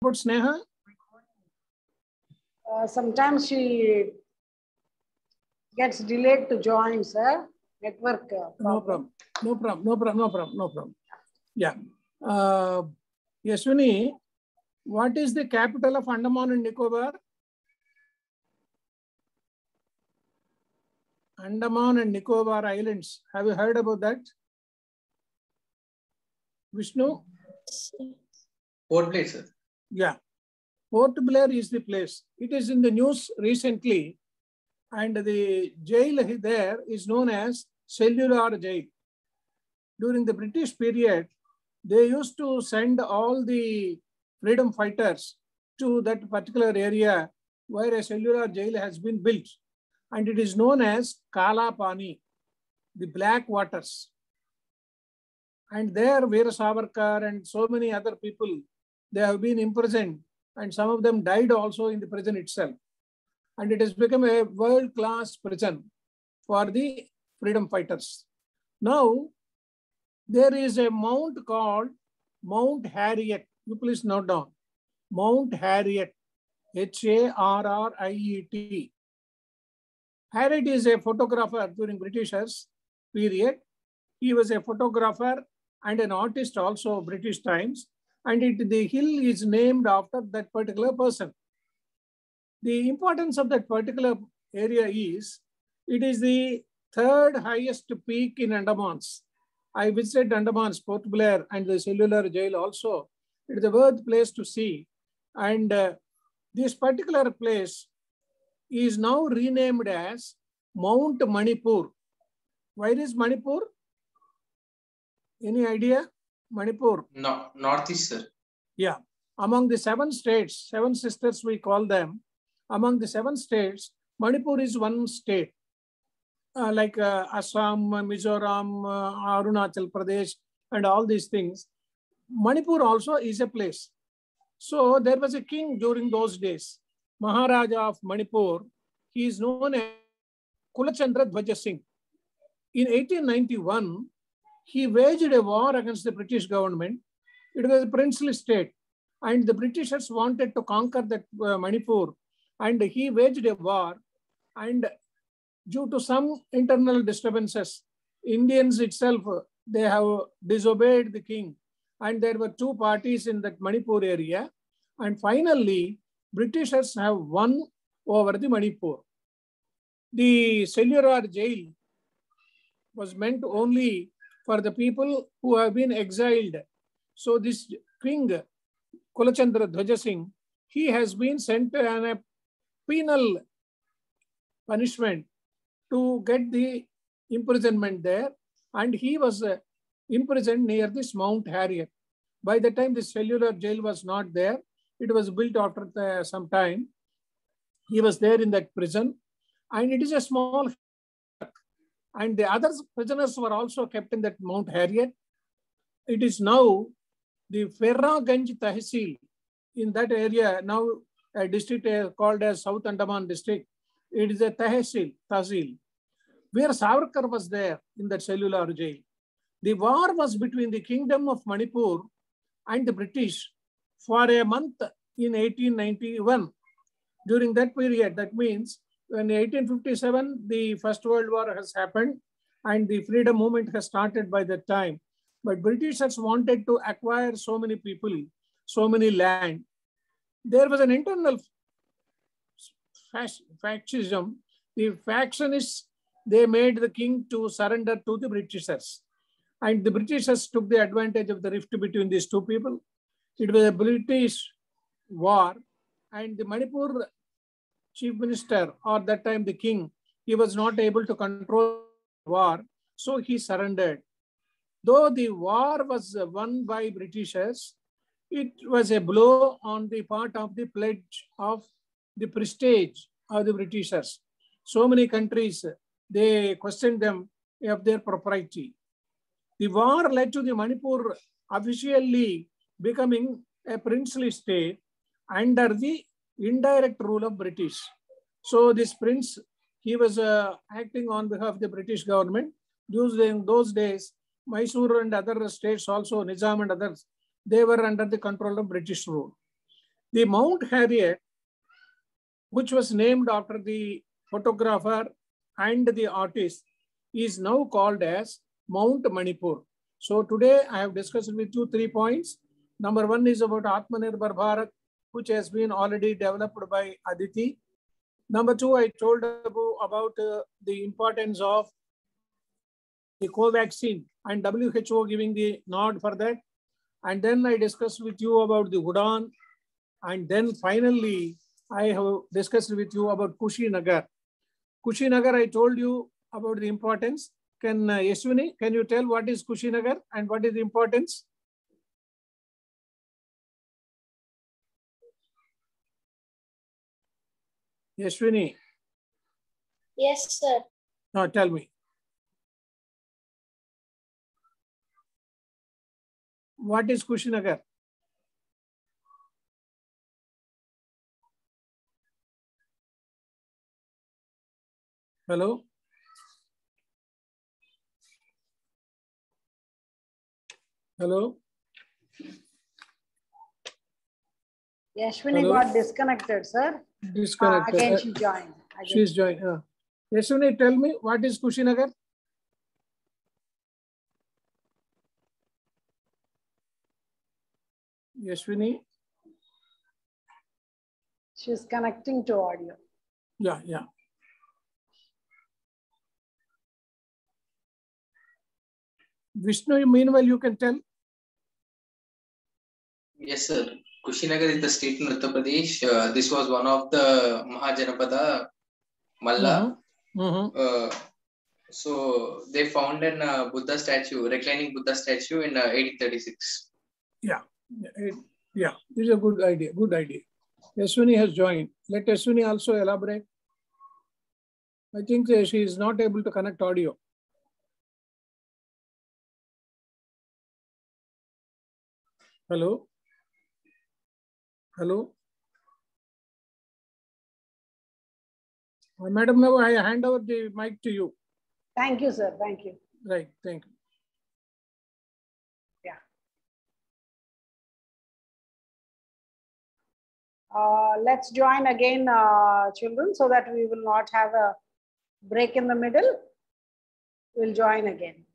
About Sneha? Sometimes she gets delayed to join, sir. Network problem. No problem. Yeah. Yashwini, what is the capital of Andaman and Nicobar? Andaman and Nicobar Islands. Have you heard about that? Vishnu? Port Blair, sir. Yeah. Port Blair is the place. It is in the news recently, and the jail there is known as Cellular Jail. During the British period, they used to send all the freedom fighters to that particular area where a cellular jail has been built. And it is known as Kala Pani, the black waters. And there, Veera Savarkar and so many other people, they have been imprisoned, and some of them died also in the prison itself. And it has become a world-class prison for the freedom fighters. Now, there is a mount called Mount Harriet. You please note down. Mount Harriet, Harriet. Harriet is a photographer during Britishers period. He was a photographer and an artist also British times. And the hill is named after that particular person. The importance of that particular area is, it is the third highest peak in Andamans. I visited Andamans, Port Blair and the cellular jail also. It is a worth place to see. And this particular place is now renamed as Mount Manipur. Where is Manipur? Any idea? Manipur? No, Northeast, sir. Yeah. Among the 7 states, 7 sisters we call them. Among the 7 states, Manipur is one state. Like Assam, Mizoram, Arunachal Pradesh, and all these things. Manipur also is a place. So there was a king during those days, Maharaja of Manipur. He is known as Kulachandra Dhwaja Singh. In 1891, he waged a war against the British government. It was a princely state, and the Britishers wanted to conquer that Manipur, and he waged a war. And due to some internal disturbances, Indians itself, they have disobeyed the king, and there were 2 parties in that Manipur area. And finally, Britishers have won over the Manipur. The cellular jail was meant only for the people who have been exiled. So this king, Kulachandra Dhwaja Singh, he has been sent on a penal punishment to get the imprisonment there. And he was imprisoned near this Mount Harriet. By the time the cellular jail was not there, it was built after some time. He was there in that prison. And it is a small, and the other prisoners were also kept in that Mount Harriet. It is now the Ferraganj Tehsil in that area, now a district called as South Andaman district. It is a Tehsil, where Savarkar was there in that cellular jail. The war was between the Kingdom of Manipur and the British for a month in 1891. During that period, that means in 1857, the First World War has happened and the freedom movement has started by that time. But Britishers wanted to acquire so many people, so many land. There was an internal fascism. The factionists, they made the king to surrender to the Britishers. And the Britishers took the advantage of the rift between these 2 people. It was a British war, and the Manipur chief minister, or that time the king, he was not able to control the war, so he surrendered. Though the war was won by Britishers, it was a blow on the part of the pledge of the prestige of the Britishers. So many countries, they questioned them of their propriety. The war led to the Manipur officially becoming a princely state under the indirect rule of British. So this prince, he was acting on behalf of the British government. In those days, Mysore and other states also, Nizam and others, they were under the control of British rule. The Mount Harriet, which was named after the photographer and the artist, is now called as Mount Manipur. So today I have discussed with you 3 points. Number 1 is about Atmanirbhar Bharat, which has been already developed by Aditi. Number 2, I told about the importance of the Covaxin and WHO giving the nod for that. And then I discussed with you about the Udaan. And then finally, I have discussed with you about Kushinagar. Kushinagar, I told you about the importance. Can Yashwini, can you tell what is Kushinagar and what is the importance? Yashwini. Yes, sir. Now tell me. What is Kushinagar? Hello? Hello? Yashwini got disconnected, sir. Disconnected. Again she joined. She's joined. Yashwini, tell me, what is Kushinagar? Yashwini? She's connecting to audio. Yeah. Vishnu, meanwhile, you can tell. Yes, sir. Kushinagar is the state in Uttar Pradesh. This was one of the Mahajanapada Malla. So they found a Buddha statue, reclining Buddha statue in 1836. Yeah. This is a good idea. Yashwini has joined. Let Yashwini also elaborate. I think she is not able to connect audio. Hello? Madam, now I hand over the mic to you. Thank you, sir. Thank you. Right, thank you. Yeah. Let's join again, children, so that we will not have a break in the middle. We'll join again.